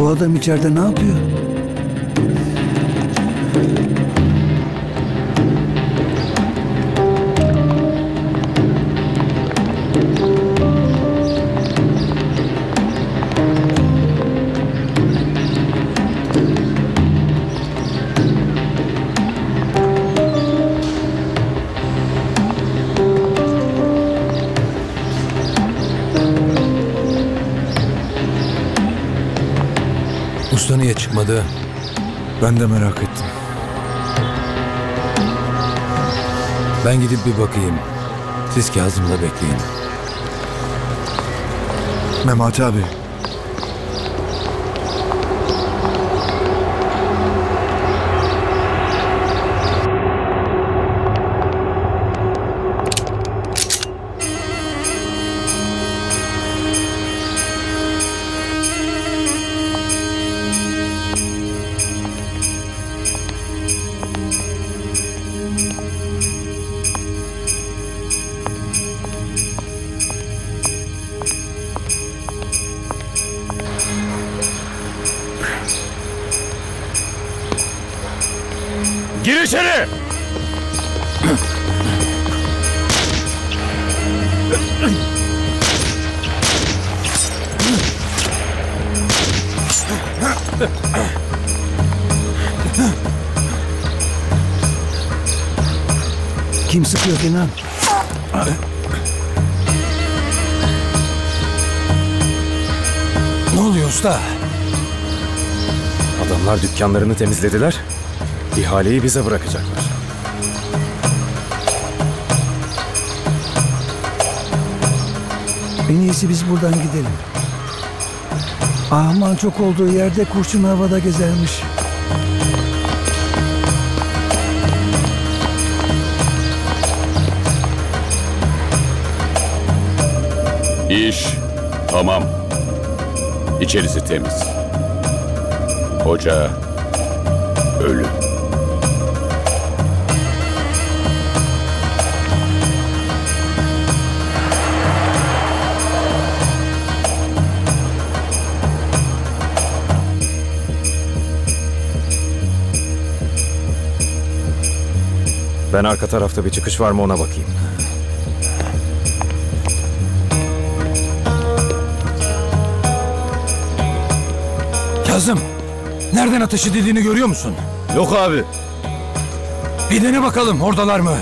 Bu adam içeride ne yapıyor? Usta niye çıkmadı? Ben de merak ettim. Ben gidip bir bakayım. Siz Kazım'la bekleyin. Memati abi. Gir içeri! Kim sıkıyor Kenan? Ne oluyor usta? Adamlar dükkanlarını temizlediler. İhaleyi bize bırakacaklar. En iyisi biz buradan gidelim. Ahman çok olduğu yerde kurşun havada gezermiş. İş tamam. İçerisi temiz. Hoca ölü. Ben arka tarafta bir çıkış var mı ona bakayım. Kazım, nereden ateş edildiğini görüyor musun? Yok abi. Bir dene bakalım, oradalar mı?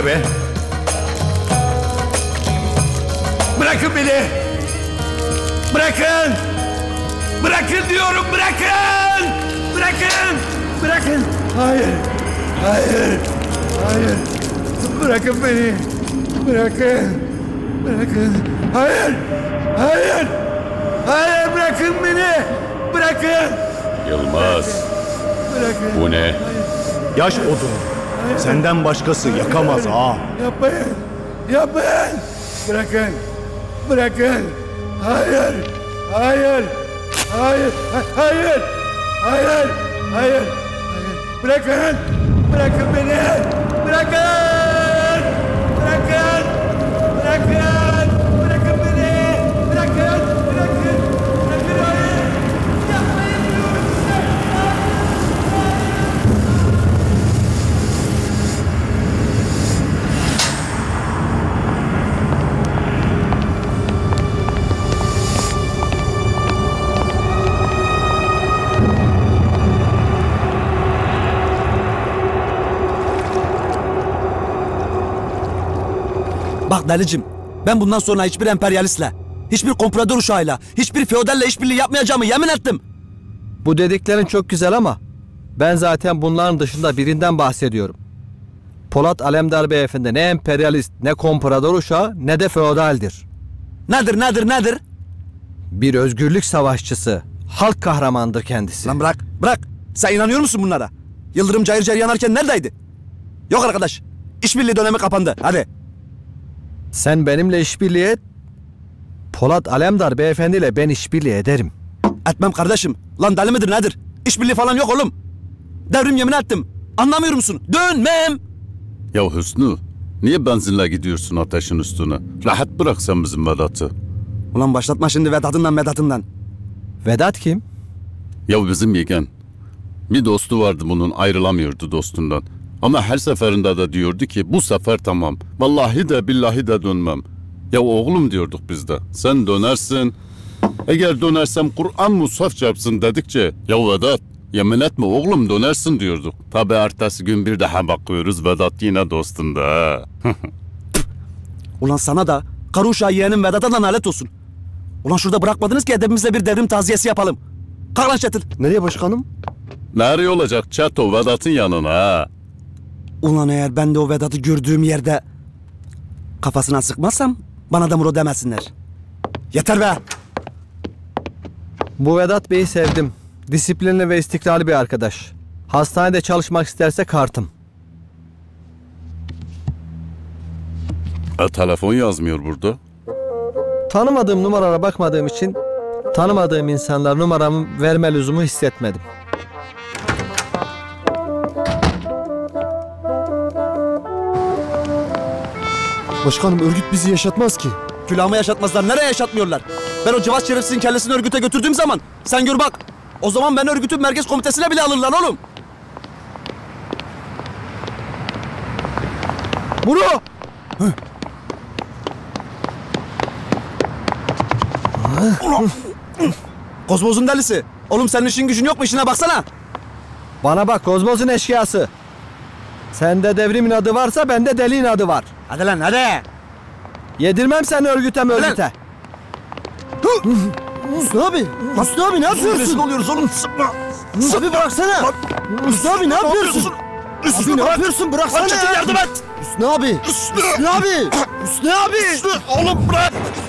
ne be? Bırakın beni! Bırakın! Bırakın diyorum, bırakın! Bırakın! Bırakın! Hayır! Hayır! Hayır! Bırakın beni! Bırakın! Bırakın! Hayır! Hayır! Hayır! Bırakın beni! Bırakın! Yılmaz! Bırakın! Bu ne? Yaş odunu. Senden başkası yakamaz ha. Yapmayın! Yapmayın! Bırakın! Bırakın! Hayır! Hayır! Hayır! Hayır! Hayır! Hayır! Bırakın! Bırakın beni! Bırakın! Bırakın! Bırakın! Bırakın beni! Bırakın! Bırakın! Bırakın! Hayır! Yapmayın diyorum size! Bak Delicim, ben bundan sonra hiçbir emperyalistle, hiçbir komprador uşağıyla, hiçbir feodalle işbirliği yapmayacağımı yemin ettim. Bu dediklerin çok güzel ama ben zaten bunların dışında birinden bahsediyorum. Polat Alemdar Beyefendi ne emperyalist, ne komprador uşağı, ne de feodaldir. Nedir? Bir özgürlük savaşçısı, halk kahramandır kendisi. Lan bırak. Sen inanıyor musun bunlara? Yıldırım cayır cayır yanarken neredeydi? Yok arkadaş, işbirliği dönemi kapandı, hadi. Sen benimle işbirliği et, Polat Alemdar Beyefendiyle ben işbirliği ederim. Etmem kardeşim. Lan deli midir nedir? İşbirliği falan yok oğlum. Devrim yemin ettim. Anlamıyor musun? Dönmem. Ya Hüsnü, niye benzinle gidiyorsun ateşin üstüne? Rahat bırak sen bizim Vedat'ı. Ulan başlatma şimdi Vedat'ından. Vedat kim? Ya bizim yeğen. Bir dostu vardı bunun, ayrılamıyordu dostundan. Ama her seferinde de diyordu ki bu sefer tamam. Vallahi de billahi de dönmem. Ya oğlum diyorduk biz de. Sen dönersin. Eğer dönersem Kur'an mushaf çarpsın dedikçe. Ya Vedat yemin etme oğlum dönersin diyorduk. Tabi ertesi gün bir daha bakıyoruz Vedat yine dostunda. Ulan sana da karı uşağı yeğenim Vedat'a da nalet olsun. Ulan şurada bırakmadınız ki edebimizle bir devrim taziyesi yapalım. Kalk lan Çetin. Nereye başkanım? Nereye olacak Çeto Vedat'ın yanına ha? Ulan eğer ben de o Vedat'ı gördüğüm yerde kafasına sıkmazsam bana da Muro demesinler. Yeter be! Bu Vedat Bey'i sevdim. Disiplinli ve istikrarlı bir arkadaş. Hastanede çalışmak isterse kartım. Telefon yazmıyor burada. Tanımadığım numaralara bakmadığım için tanımadığım insanlar numaramı verme lüzumu hissetmedim. Başkanım örgüt bizi yaşatmaz ki. Külahımı yaşatmazlar. Nereye yaşatmıyorlar? Ben o Cevat şerefsizin kellesini örgüte götürdüğüm zaman sen gör bak. O zaman ben örgütün merkez komitesine bile alırlar oğlum. Muro! Kozmoz'un delisi. Oğlum senin işin gücün yok mu? İşine baksana. Bana bak Kozmos'un eşkıyası. Sende devrimin adı varsa bende deliğin adı var. Hadi lan hadi. Yedirmem seni örgüte. Hüsnü abi ne yapıyorsun? Rezil oluyoruz oğlum. Abi bıraksana. Hüsnü abi ne yapıyorsun? Abi ne yapıyorsun? Bıraksana ya. Yardım et. Hüsnü abi. Hüsnü abi. Hüsnü abi. Oğlum bırak!